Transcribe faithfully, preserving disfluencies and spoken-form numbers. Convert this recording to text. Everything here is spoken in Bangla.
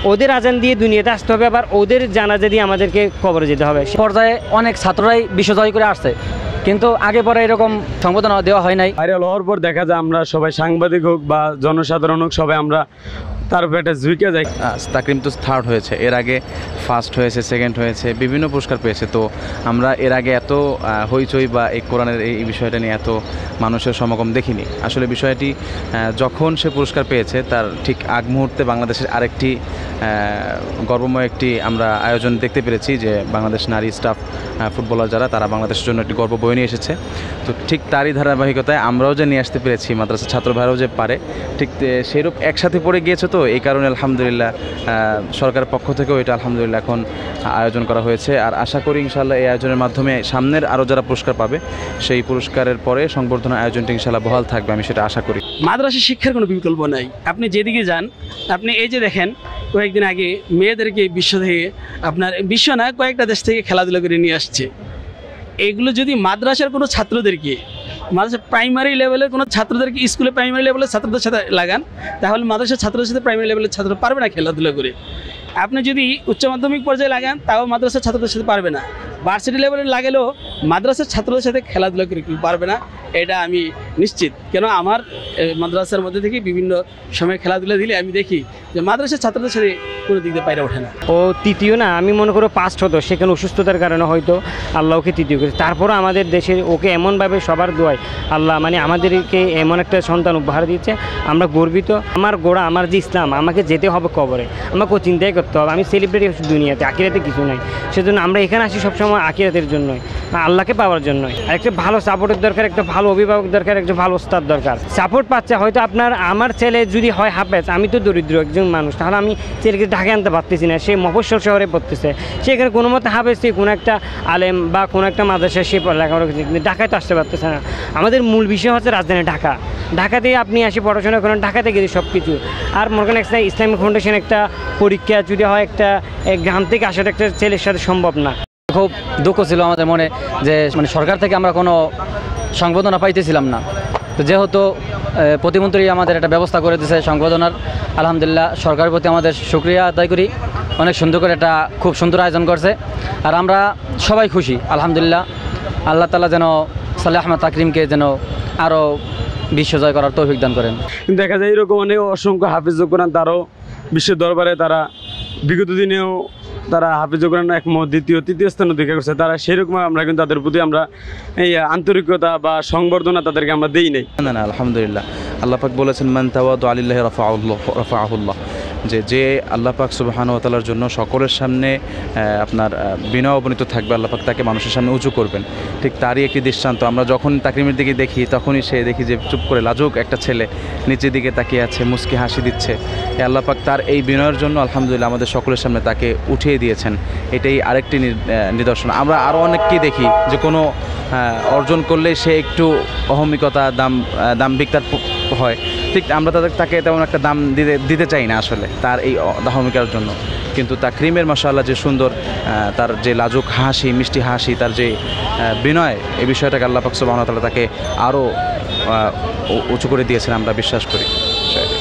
ওদের আজান দিয়ে দুনিয়াতে আসতে হবে, আবার ওদের জানাজা দিয়ে আমাদেরকে কবরে যেতে হবে। পর্যায়ে অনেক ছাত্ররাই বিশ্বজয় করে আসছে, কিন্তু আগে পরে এরকম সংবর্ধনা দেওয়া হয় নাই। ভাইরাল হওয়ার পর দেখা যায় আমরা সবাই সাংবাদিক হোক বা জনসাধারণ হোক সবাই আমরা তার উপরে একটা ঝুঁকে যাই। তাকরিম তো থার্ড হয়েছে, এর আগে ফার্স্ট হয়েছে, সেকেন্ড হয়েছে, বিভিন্ন পুরস্কার পেয়েছে। তো আমরা এর আগে এত হইচই বা এই কোরআনের এই বিষয়টা নিয়ে এত মানুষের সমাগম দেখিনি। আসলে বিষয়টি যখন সে পুরস্কার পেয়েছে তার ঠিক আগ মুহূর্তে বাংলাদেশের আরেকটি গর্বময় একটি আমরা আয়োজন দেখতে পেরেছি, যে বাংলাদেশ নারী স্টাফ ফুটবলার যারা তারা বাংলাদেশের জন্য একটি গর্ব বয়ে নিয়ে এসেছে। তো ঠিক তারই ধারাবাহিকতায় আমরাও যে নিয়ে আসতে পেরেছি, মাদ্রাসার ছাত্র ভাইরাও যে পারে, ঠিক সেইরূপ একসাথে পড়ে গিয়েছে। তো এই কারণে আলহামদুলিল্লাহ সরকারের পক্ষ থেকেও এটা আলহামদুলিল্লাহ এখন আয়োজন করা হয়েছে। আর আশা করি ইনশাআল্লাহ এই আয়োজনের মাধ্যমে সামনের আরও যারা পুরস্কার পাবে সেই পুরস্কারের পরে সংবর্ধনা আয়োজনটি ইনশাআল্লাহ বহাল থাকবে, আমি সেটা আশা করি। মাদ্রাসা শিক্ষার কোনো বিকল্প নাই। আপনি যেদিকে যান, আপনি এই যে দেখেন কয়েকদিন আগে মেয়েদেরকে বিশ্ব থেকে, আপনার বিশ্ব না কয়েকটা দেশ থেকে খেলাধুলা করে নিয়ে আসছে। এগুলো যদি মাদ্রাসার কোনো ছাত্রদেরকে, মাদ্রাসা প্রাইমারি লেভেলের কোনো ছাত্রদেরকে স্কুলে প্রাইমারি লেভেলের ছাত্রদের সাথে লাগান, তাহলে মাদ্রাসার ছাত্রদের সাথে প্রাইমারি লেভেলের ছাত্র পারবে না খেলাধুলা করে। আপনি যদি উচ্চ মাধ্যমিক পর্যায়ে লাগান, তাও মাদ্রাসার ছাত্রদের সাথে পারবে না। ভার্সিটি লেভেলে লাগালেও মাদ্রাসার ছাত্রদের সাথে খেলাধুলা করে পারবে না, এটা আমি নিশ্চিত। কেন আমার মাদ্রাসার মধ্যে থেকে বিভিন্ন সময় খেলাধুলা দিলে আমি দেখি যে মাদ্রাসার ছাত্রদের সাথে কোনো দিক দিয়ে পাইরা ওঠে না। ও তৃতীয় না, আমি মনে করো ফার্স্ট হতো, সেখানে অসুস্থতার কারণে হয়তো আল্লাহ ওকে তৃতীয় করেছে। তারপরও আমাদের দেশে ওকে এমনভাবে সবার দোয়ায় আল্লাহ মানে আমাদেরকে এমন একটা সন্তান উপহার দিয়েছে, আমরা গর্বিত। আমার গোড়া, আমার যে ইসলাম, আমাকে যেতে হবে কবরে, আমাকে চিন্তাই করতে হবে। আমি সেলিব্রিটি দুনিয়াতে, আখিরাতে কিছু নাই। সেজন্য আমরা এখানে আসি সবসময় আখিরাতের জন্যই, আল্লাহকে পাওয়ার জন্যই। আর একটা ভালো সাপোর্টের দরকার, একটা ভালো অভিভাবক দরকার, একটা ভালো ওস্তাদ দরকার। সাপোর্ট পাচ্ছে হয়তো আপনার, আমার ছেলে যদি হয় হাফেজ, আমি তো দরিদ্র একজন মানুষ, তাহলে আমি ছেলেকে ঢাকা আনতে পারতেছি না, সে মফস্বল শহরে পড়তেছে, সেখানে কোনো মতে হাফেজ সে কোনো একটা আলেম বা কোনো একটা মাদ্রাসায় সে লেখাপড়া করছে, কিন্তু ঢাকায় তো আসতে পারতেছে না। আমাদের মূল বিষয় হচ্ছে রাজধানী ঢাকা। ঢাকাতেই আপনি আসি পড়াশোনা করেন, ঢাকাতে গেলে সব কিছু। আর মনে করেন একটা ইসলামিক ফাউন্ডেশন একটা পরীক্ষা যদি হয়, একটা গ্রাম থেকে আসার একটা ছেলের সাথে সম্ভব না। খুব দুঃখ ছিল আমাদের মনে যে মানে সরকার থেকে আমরা কোনো সংবর্ধনা পাইতেছিলাম না। তো যেহেতু প্রতিমন্ত্রী আমাদের একটা ব্যবস্থা করে দিয়েছে সংবর্ধনার, আলহামদুলিল্লাহ সরকারের প্রতি আমাদের শুকরিয়া আদায় করি। অনেক সুন্দর করে একটা খুব সুন্দর আয়োজন করছে, আর আমরা সবাই খুশি আলহামদুলিল্লাহ। আল্লাহ তাআলা যেন সালেহ আহমদ তাকরিমকে যেন আরও বিশ্বজয় করার তৌফিক দান করেন। দেখা যায় এরকম অনেক অসংখ্য হাফিজ কোরআন তারাও বিশ্ব দরবারে তারা বিগত দিনেও তারা হাফিজ কোরআন এক দ্বিতীয় তৃতীয় স্থান অধিকার করছে। তারা সেরকম আমরা কিন্তু তাদের প্রতি আমরা এই আন্তরিকতা বা সংবর্ধনা তাদেরকে আমরা দিই নাই। না না আলহামদুলিল্লাহ, আল্লাহ পাক বলেছেন মান তাওয়াদু লিল্লাহি রাফাআহুল্লাহ রাফাআহুল্লাহ, যে যে আল্লাহ পাক সুবহানাহু ওয়া তাআলার জন্য সকলের সামনে আপনার বিনয় অবনীত থাকবে, আল্লাহ পাক তাকে মানুষের সামনে উঁচু করবেন। ঠিক তারই একটি দৃষ্টান্ত আমরা যখন তাকরিমের দিকে দেখি, তখনই সে দেখি যে চুপ করে লাজুক একটা ছেলে নিচের দিকে তাকিয়ে আছে, মুস্কি হাসি দিচ্ছে। আল্লাহ পাক তার এই বিনয়ের জন্য আলহামদুলিল্লাহ আমাদের সকলের সামনে তাকে উঠিয়ে দিয়েছেন। এটাই আরেকটি নিদর্শন। আমরা আরও অনেককেই দেখি যে কোনো অর্জন করলে সে একটু অহমিকতা, দাম দাম্ভিকতার হয়, ঠিক আমরা তাদের তাকে তেমন একটা দাম দিতে দিতে চাই না আসলে তার এই দাহমিকার জন্য। কিন্তু তাকরিমের মাশাআল্লাহ যে সুন্দর, তার যে লাজুক হাসি, মিষ্টি হাসি, তার যে বিনয়, এই বিষয়টাকে আল্লাহ পাক সুবহানাহু ওয়া তাআলা তাকে আরও উঁচু করে দিয়েছেন, আমরা বিশ্বাস করি।